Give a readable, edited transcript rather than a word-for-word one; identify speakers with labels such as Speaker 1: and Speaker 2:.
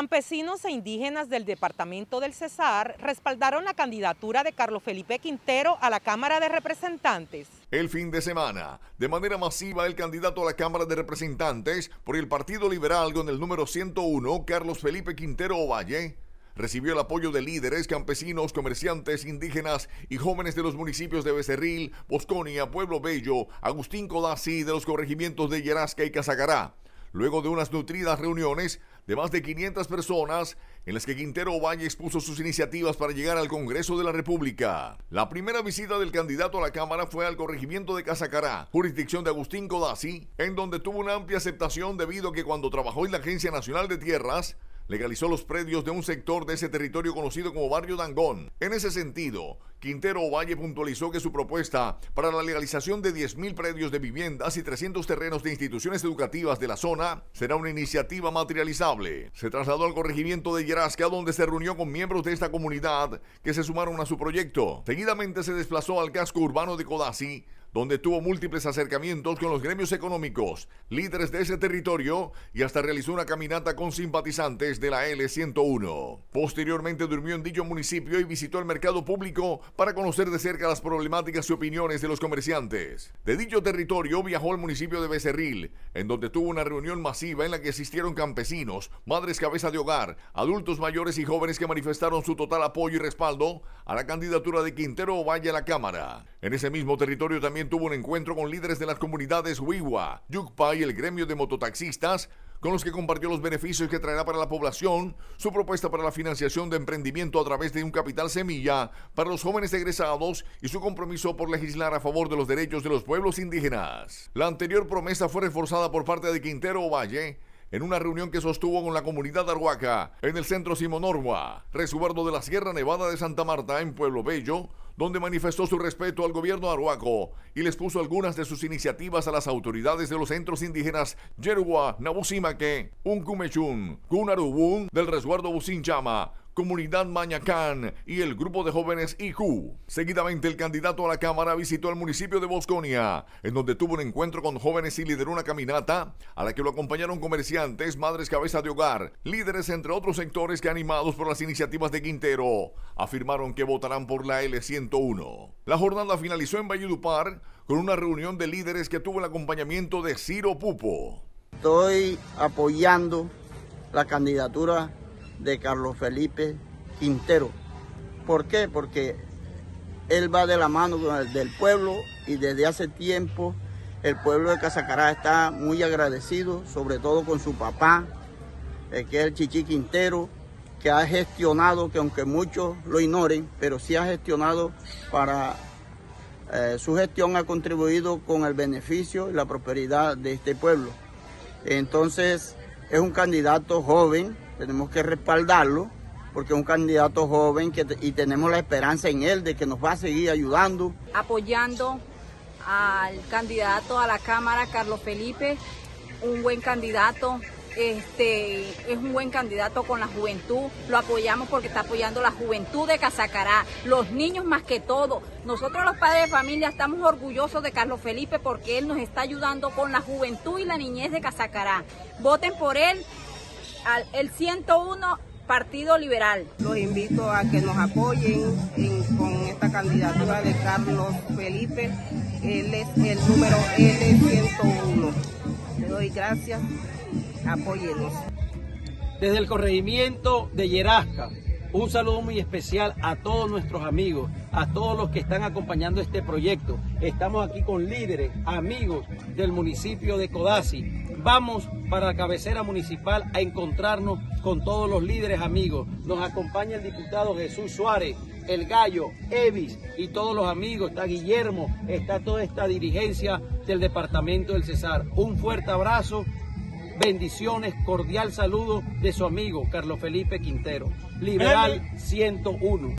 Speaker 1: Campesinos e indígenas del departamento del Cesar respaldaron la candidatura de Carlos Felipe Quintero a la Cámara de Representantes.
Speaker 2: El fin de semana, de manera masiva, el candidato a la Cámara de Representantes por el Partido Liberal con el número 101, Carlos Felipe Quintero Ovalle, recibió el apoyo de líderes, campesinos, comerciantes, indígenas y jóvenes de los municipios de Becerril, Bosconia, Pueblo Bello, Agustín Codazzi de los corregimientos de Yerasca y Casacará. Luego de unas nutridas reuniones de más de 500 personas en las que Quintero Ovalle expuso sus iniciativas para llegar al Congreso de la República. La primera visita del candidato a la Cámara fue al corregimiento de Casacará, jurisdicción de Agustín Codazzi, en donde tuvo una amplia aceptación debido a que cuando trabajó en la Agencia Nacional de Tierras, legalizó los predios de un sector de ese territorio conocido como Barrio Dangón. En ese sentido, Quintero Ovalle puntualizó que su propuesta para la legalización de 10.000 predios de viviendas y 300 terrenos de instituciones educativas de la zona será una iniciativa materializable. Se trasladó al corregimiento de Yerasca, donde se reunió con miembros de esta comunidad que se sumaron a su proyecto. Seguidamente se desplazó al casco urbano de Codazzi, donde tuvo múltiples acercamientos con los gremios económicos, líderes de ese territorio y hasta realizó una caminata con simpatizantes de la L101. Posteriormente durmió en dicho municipio y visitó el mercado público para conocer de cerca las problemáticas y opiniones de los comerciantes. De dicho territorio viajó al municipio de Becerril, en donde tuvo una reunión masiva en la que asistieron campesinos, madres cabeza de hogar, adultos mayores y jóvenes que manifestaron su total apoyo y respaldo a la candidatura de Quintero Ovalle a la Cámara. En ese mismo territorio también tuvo un encuentro con líderes de las comunidades Huigua, Yucpa y el gremio de mototaxistas, con los que compartió los beneficios que traerá para la población, su propuesta para la financiación de emprendimiento a través de un capital semilla para los jóvenes egresados y su compromiso por legislar a favor de los derechos de los pueblos indígenas. La anterior promesa fue reforzada por parte de Quintero Ovalle en una reunión que sostuvo con la comunidad arhuaca en el centro Simón Orwa, resguardo de la Sierra Nevada de Santa Marta en Pueblo Bello, donde manifestó su respeto al gobierno arhuaco y les puso algunas de sus iniciativas a las autoridades de los centros indígenas Yerua, Nabusimaque, Uncumechun, Cunarubún del resguardo Businchama, Comunidad Mañacán y el grupo de jóvenes IQ. Seguidamente el candidato a la Cámara visitó el municipio de Bosconia, en donde tuvo un encuentro con jóvenes y lideró una caminata a la que lo acompañaron comerciantes, madres cabeza de hogar, líderes entre otros sectores que, animados por las iniciativas de Quintero, afirmaron que votarán por la L101. La jornada finalizó en Valledupar con una reunión de líderes que tuvo el acompañamiento de Ciro Pupo.
Speaker 3: Estoy apoyando la candidatura de Carlos Felipe Quintero. ¿Por qué? Porque él va de la mano del pueblo y desde hace tiempo el pueblo de Casacará está muy agradecido, sobre todo con su papá, que es el Chichi Quintero, que ha gestionado, que aunque muchos lo ignoren, pero sí ha gestionado para... su gestión ha contribuido con el beneficio y la prosperidad de este pueblo. Entonces, es un candidato joven. Tenemos que respaldarlo porque es un candidato joven y tenemos la esperanza en él de que nos va a seguir ayudando.
Speaker 4: Apoyando al candidato a la Cámara, Carlos Felipe, un buen candidato, es un buen candidato con la juventud. Lo apoyamos porque está apoyando la juventud de Casacará, los niños más que todo. Nosotros los padres de familia estamos orgullosos de Carlos Felipe porque él nos está ayudando con la juventud y la niñez de Casacará. Voten por él. El 101 Partido Liberal.
Speaker 5: Los invito a que nos apoyen con esta candidatura de Carlos Felipe. Él es el número L101. Le doy gracias. Apóyenos.
Speaker 6: Desde el corregimiento de Yerasca, un saludo muy especial a todos nuestros amigos, a todos los que están acompañando este proyecto. Estamos aquí con líderes, amigos del municipio de Codazzi. Vamos para la cabecera municipal a encontrarnos con todos los líderes amigos. Nos acompaña el diputado Jesús Suárez, el Gallo, Evis y todos los amigos. Está Guillermo, está toda esta dirigencia del departamento del Cesar. Un fuerte abrazo, bendiciones, cordial saludo de su amigo Carlos Felipe Quintero, Liberal 101.